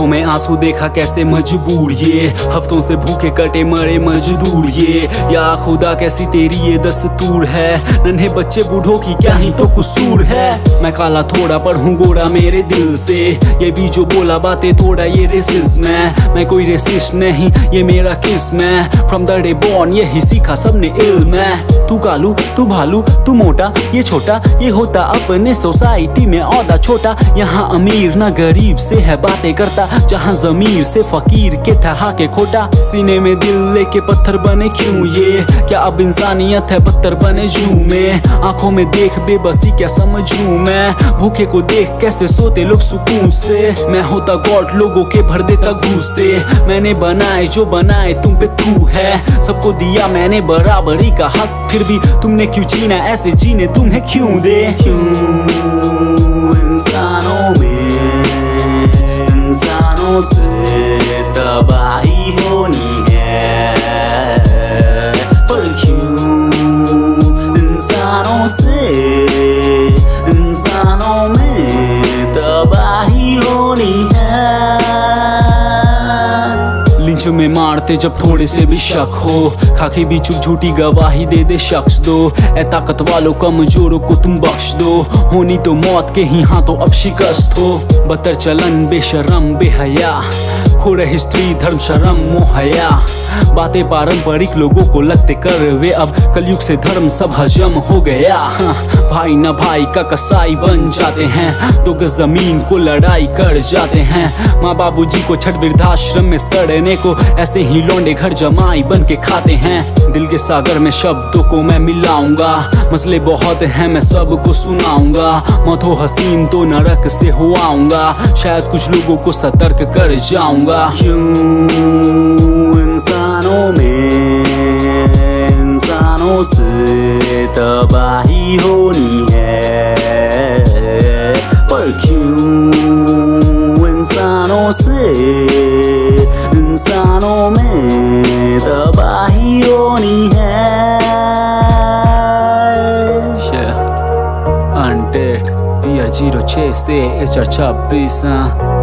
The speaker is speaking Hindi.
आंखों में आंसू देखा कैसे मजबूर ये, हफ्तों से भूखे कटे मरे मजदूर ये, या खुदा कैसी तेरी ये दस्तूर है, नन्हे बच्चे बूढ़ों की क्या ही तो कसूर है। मैं काला थोड़ा पर हूँ गोरा मेरे दिल से, ये भी जो बोला बातें थोड़ा ये रेसिज्म है, मैं कोई रेसिस्ट नहीं ये मेरा किस्म है। फ्रॉम द डे बॉर्न यही सीखा सबने इल्म है, तू कालू तू भालू तू मोटा ये छोटा, ये होता अपने सोसाइटी में औदा छोटा। यहाँ अमीर ना गरीब से है बातें करता, जहाँ जमीर से फकीर के ठहा के खोटा। सीने में दिल लेके पत्थर बने क्यों ये, क्या अब इंसानियत है बदतर बने जू में। आंखों में देख बेबसी क्या समझूं मैं, भूखे को देख कैसे सोते लोग सुकून से। मैं होता गॉड लोगों के भर देता घूस से, मैंने बनाए जो बनाए तुम पे तू है, सबको दिया मैंने बराबरी का हक, फिर भी तुमने क्यों जीना ऐसे जीने तुम्हें क्यों दे। क्यों इंसानों में इंसानों से तबाही होनी है, पर क्यों इंसानों से इंसानों में तबाही होनी है। लिंच में मारते जब थोड़े से भी शक हो, खाकी भी चुप झूठी गवाही दे दे शख्स दो। ए ताकत वालों कमजोरों को तुम बख्श दो, होनी तो मौत के ही हाथों अब शिकस्त हो। बदतर चलन बेशरम बेहया, खो रही स्त्री धर्म शर्म मोहया। बातें पारंपरिक लोगों को लगते कर वे, अब कलयुग से धर्म सब हजम हो गया। भाई न भाई का कसाई बन जाते हैं, दो गज जमीन को लड़ाई कर जाते हैं। माँ बाबूजी को छठ वृद्धाश्रम में सड़ने को, ऐसे ही लौंडे घर जमाई बन के खाते हैं। दिल के सागर में शब्दों को मैं मिलाऊंगा, मसले बहुत हैं मैं सबको सुनाऊंगा। मौत हो हसीन तो नरक से हो आऊंगा, शायद कुछ लोगों को सतर्क कर जाऊंगा। क्यों इंसानों में इंसानों से तबाही होनी है, पर क्यों इंसानों से इंसानों में तबाही होनी है। Undead PR 06 से HR 26